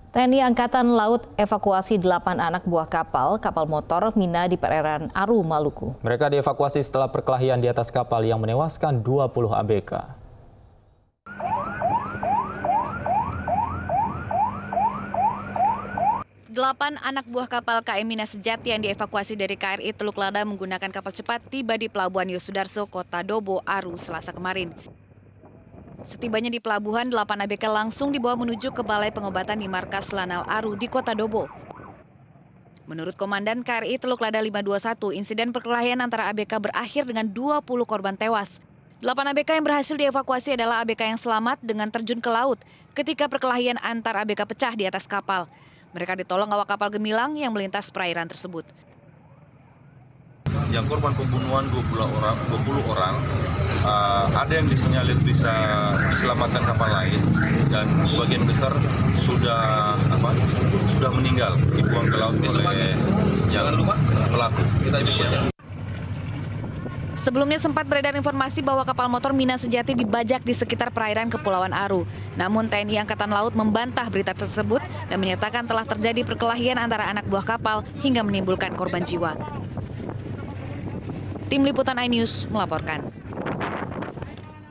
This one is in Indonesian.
TNI Angkatan Laut evakuasi 8 anak buah kapal motor Mina di perairan Aru, Maluku. Mereka dievakuasi setelah perkelahian di atas kapal yang menewaskan 20 ABK. Delapan anak buah kapal KM Mina Sejati yang dievakuasi dari KRI Teluk Lada menggunakan kapal cepat tiba di Pelabuhan Yosudarso, Kota Dobo, Aru, Selasa kemarin. Setibanya di pelabuhan, 8 ABK langsung dibawa menuju ke Balai Pengobatan di Markas Lanal Aru di Kota Dobo. Menurut Komandan KRI Teluk Lada 521, insiden perkelahian antara ABK berakhir dengan 20 korban tewas. 8 ABK yang berhasil dievakuasi adalah ABK yang selamat dengan terjun ke laut ketika perkelahian antar ABK pecah di atas kapal. Mereka ditolong awak kapal Gemilang yang melintas perairan tersebut. Yang korban pembunuhan 20 orang, ada yang disinyalir bisa diselamatkan kapal lain dan sebagian besar sudah meninggal dibuang ke laut oleh yang pelaku. Sebelumnya sempat beredar informasi bahwa kapal motor Mina Sejati dibajak di sekitar perairan Kepulauan Aru. Namun TNI Angkatan Laut membantah berita tersebut dan menyatakan telah terjadi perkelahian antara anak buah kapal hingga menimbulkan korban jiwa. Tim Liputan iNews melaporkan.